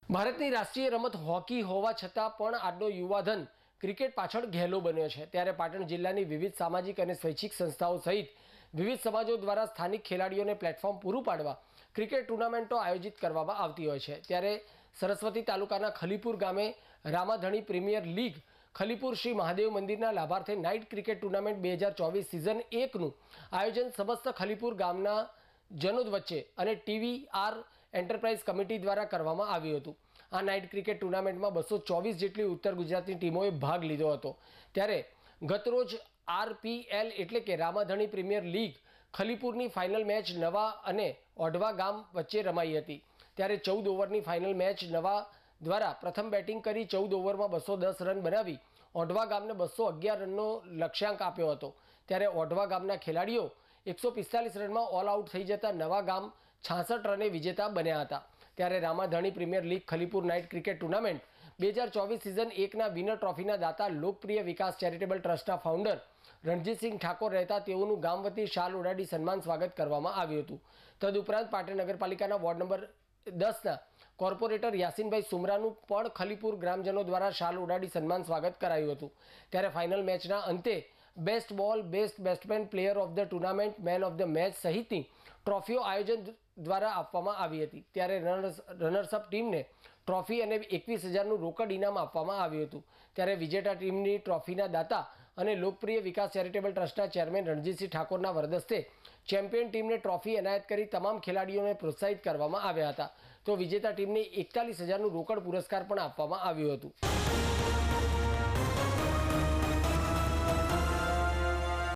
ભારતની રાષ્ટ્રીય રમત હોકી હોવા છતાં પણ આજનો યુવાધન ક્રિકેટ પાછળ ઘેલો બન્યો છે। ત્યારે પાટણ જિલ્લાની વિવિધ સામાજિક અને સ્વૈચ્છિક સંસ્થાઓ સહિત વિવિધ સમાજો દ્વારા સ્થાનિક ખેલાડીઓને પ્લેટફોર્મ પૂરું પાડવા ક્રિકેટ ટુર્નામેન્ટો આયોજિત કરવામાં આવતી હોય છે। ત્યારે સરસ્વતી તાલુકાના ખલીપુર ગામે રામાધણી પ્રીમિયર લીગ ખલીપુર શ્રી મહાદેવ મંદિરના લાભાર્થે નાઇટ ક્રિકેટ ટુર્નામેન્ટ 2024 સિઝન 1નું આયોજન સમસ્ત ખલીપુર ગામના જનોદ વચ્ચે અને ટીવીઆર એન્ટરપ્રાઇઝ કમિટી દ્વારા કરવામાં આવ્યું હતું। આ નાઇટ ક્રિકેટ ટુર્નામેન્ટમાં 224 જેટલી ઉત્તર ગુજરાતની ટીમોએ ભાગ લીધો હતો। ત્યારે ગતરોજ આરપીએલ એટલે કે રામાધણી પ્રીમિયર લીગ ખલીપુરની ફાઇનલ મેચ નવા અને ઓઢવા ગામ વચ્ચે રમાઈ હતી। ત્યારે 14 ઓવરની ફાઇનલ મેચ નવા દ્વારા પ્રથમ બેટિંગ કરી 14 ઓવરમાં 210 રન બનાવી ઓઢવા ગામને 211 રનનો લક્ષ્યાંક આપ્યો હતો। ત્યારે ઓઢવા ગામના ખેલાડીઓ 145 રનમાં ઓલ આઉટ થઈ જતા નવા ગામ 66 રને વિજેતા બન્યા હતા। ત્યારે Ramadhani premier league Khalipur night cricket tournament 2024 season 1ના વિનર ટ્રોફીના દાતા લોકપ્રિય વિકાસ ચેરિટેબલ ટ્રસ્ટના ફાઉન્ડર રણજીતસિંહ ઠાકોર રહેતા તેઓનું ગામ વતી શાલ ઉડાડી સન્માન સ્વાગત કરવામાં આવ્યું હતું। તદુપરાંત પાટણ નગરપાલિકાના વોર્ડ નંબર 10ના કોર્પોરેટર યાસીનભાઈ સુમરાનું પણ ખલીપુર ગ્રામજનો દ્વારા શાલ ઉડાડી સન્માન સ્વાગત કરાયું હતું। ત્યારે ફાઇનલ મેચના અંતે best ball, best batsman, player of the tournament, man of the match સહિતની ટ્રોફીઓ આયોજન દ્વારા આપવામાં આવી હતી। ત્યારે રનર્સઅપ ટીમને ટ્રોફી અને 21,000નું રોકડ ઇનામ આપવામાં આવ્યું હતું। ત્યારે વિજેતા ટીમની ટ્રોફીના દાતા અને લોકપ્રિય વિકાસ ચેરિટેબલ ટ્રસ્ટના ચેરમેન રણજીતસિંહ ઠાકોરના વરદસ્તે ચેમ્પિયન ટીમને ટ્રોફી એનાયત કરી તમામ ખેલાડીઓને પ્રોત્સાહિત કરવામાં આવ્યા હતા। તો વિજેતા ટીમને 41,000નું રોકડ પુરસ્કાર પણ આપવામાં આવ્યું હતું।